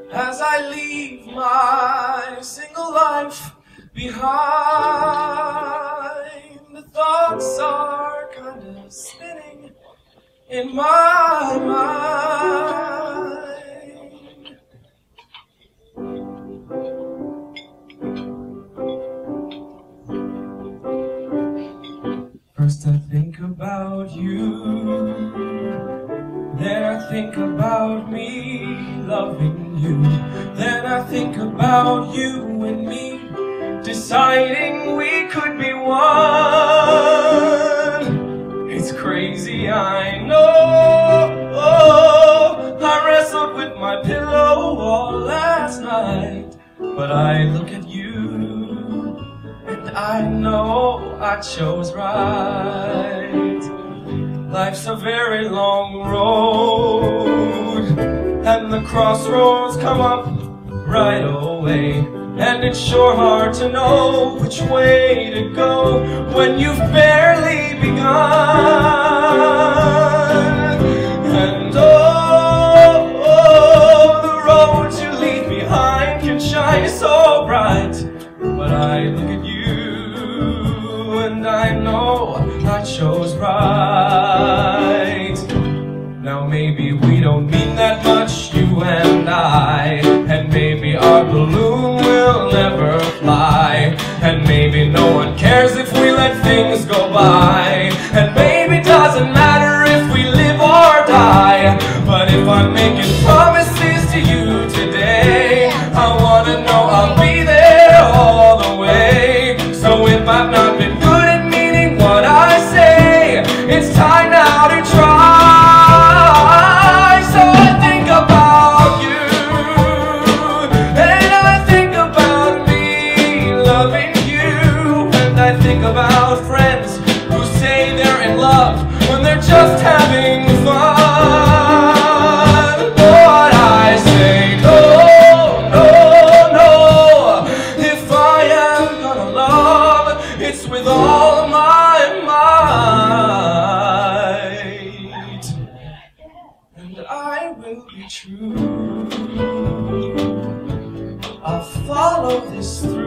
as I leave my single life behind. The thoughts are kind of spinning in my mind. First I think about you, then I think about me loving you, then I think about you and me deciding we could be one. It's crazy, I know. I wrestled with my pillow all last night, but I look at you and I know I chose right. Life's a very long road, and the crossroads come up right away, and it's sure hard to know which way to go when you've barely begun. And oh, the roads you leave behind can shine so bright, but I look at you and I know I chose right. Now maybe we don't mean that much, you and I, and maybe our balloon will never fly, and maybe no one cares if we let things go by, and maybe it doesn't matter if we live or die. But if I'm making promises to you today, I wanna know I'll be there all the way. So if I've not been good at meaning what I say, it's time now to try. So I think about you, and I think about me loving you, and I think about friends who say they're in love when they're just having fun. But I say no, no, no. If I am gonna love, it's with all of my might, and I will be true. I'll follow this through.